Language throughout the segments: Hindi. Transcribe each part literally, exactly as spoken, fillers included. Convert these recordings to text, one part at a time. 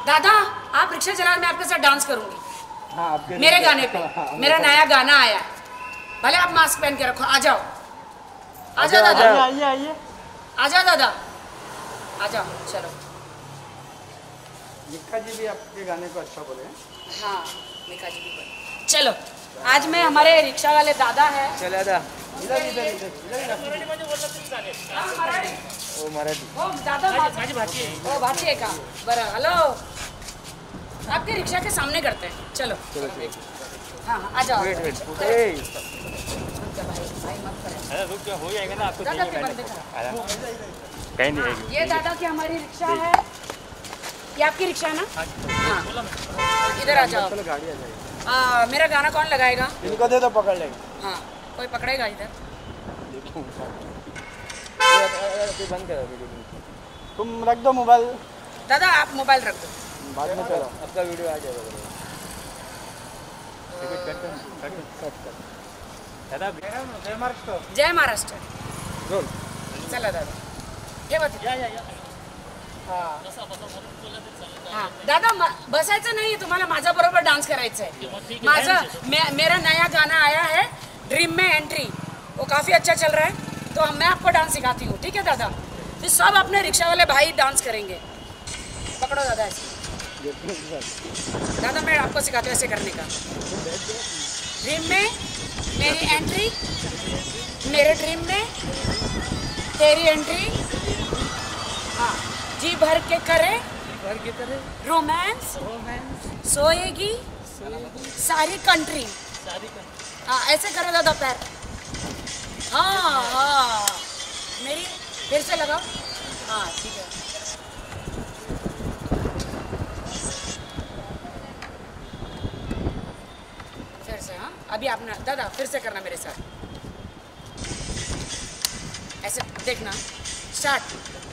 दादा आप रिक्शा चला, मैं आपके साथ डांस करूंगी। हाँ, आपके मेरे गाने पे। मेरा नया गाना आया, भले आप मास्क पहन के रखो। आ जाओ आ जाओ दादा, आइए आइए आ जाओ दादा, आ जाओ। चलो मिक्का जी भी आपके गाने को अच्छा बोले। हाँ मिक्का जी भी बोले। चलो आज मैं हमारे रिक्शा वाले दादा है। चला दा इधर इधर इधर ओ मराठी ओ दादा माझी भाची आहे। ओ भाची आहे का? बरं हेलो, आपके रिक्शा के सामने करते हैं। चलो चलो हाँ हाँ आ जाओ। वेट वेट ए भाई भाई मत करें। अरे रुक हो जाएगा ना आपको। दादा के बंदे का कहीं नहीं आएगी। ये दादा की हमारी रिक्शा है। ये आपकी रिक्शा है ना? हाँ इधर आ जाओ। गाड़ी आ जाएगी। आ, मेरा गाना कौन लगाएगा? इनको दे दो, पकड़ लेंगे। हाँ कोई पकड़ेगा इधर। बंद करो तुम, रख दो मोबाइल। दादा आप मोबाइल रख दो, बाद में चलो, आपका वीडियो आ जाएगा। जय महाराष्ट्र। जय महाराष्ट्र। रोल चला दादा हे बघ या या या हाँ दादा म- बसायचं नाही, तुम्हाला माझ्या बरोबर डान्स करायचा है। माझं मे, मेरा नया गाना आया है ड्रीम में एंट्री, वो काफ़ी अच्छा चल रहा है, तो मैं आपको डांस सिखाती हूँ। ठीक है दादा? फिर सब अपने रिक्शा वाले भाई डांस करेंगे। पकड़ो दादा ऐसे। दादा मैं आपको सिखाती हूँ ऐसे करने का। ड्रीम में मेरी एंट्री, मेरे ड्रीम में तेरी एंट्री। हाँ जी भर के करे भर के करे रोमांस, रोमांस सोएगी सारी कंट्री। हाँ ऐसे करो दादा पैर। हाँ हाँ मेरी फिर से लगाओ। हाँ ठीक है। फिर से हाँ अभी आपने दादा फिर से करना मेरे साथ। ऐसे देखना स्टार्ट।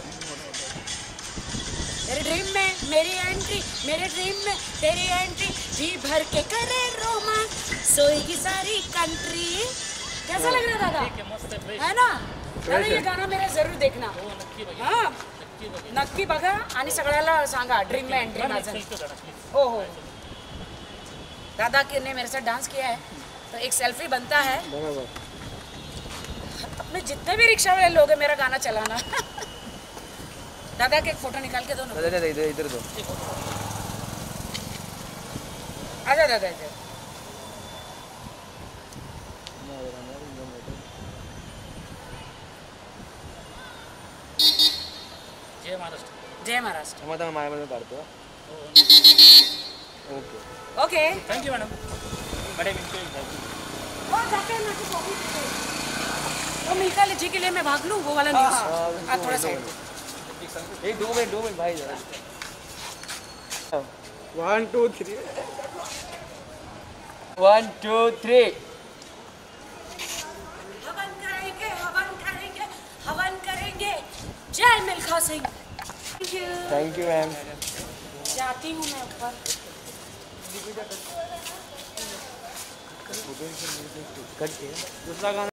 मेरे ड्रीम में मेरी एंट्री, मेरे ड्रीम में तेरी एंट्री, जी भर के करे रोमांस, सोएगी सारी कंट्री। कैसा लग रहा है दादा? है ना दादा? ये गाना मेरा जरूर देखना। हाँ नक्की बघा आणि सगळ्याला सांगा ड्रीम में एंट्री माझं। हो हो दादा ने मेरे साथ डांस किया है तो एक सेल्फी बनता है। बराबर। अपने जितने भी रिक्शा वाले लोग हैं मेरा गाना चलाना। दादा के एक फोटो निकाल के दो ना। इधर इधर इधर दो। आजा दादा इधर। जय महाराष्ट्र। जय महाराष्ट्र। मग माझ्यामध्ये काढतो। Okay okay thank you madam. Madam वो जाते हैं ना तो कॉफी पीते हैं। वो मिल्का जी के लिए मैं भाग लूँ वो वाला न्यूज़। हाँ थोड़ा साइड। एक दो मिनट दो मिनट भाई जरा। One two three one two three. हवन करेंगे हवन करेंगे हवन करेंगे। जय Milkha Singh. Thank you. Thank you ma'am. जाती हूँ मैं ऊपर। दूसरा गाना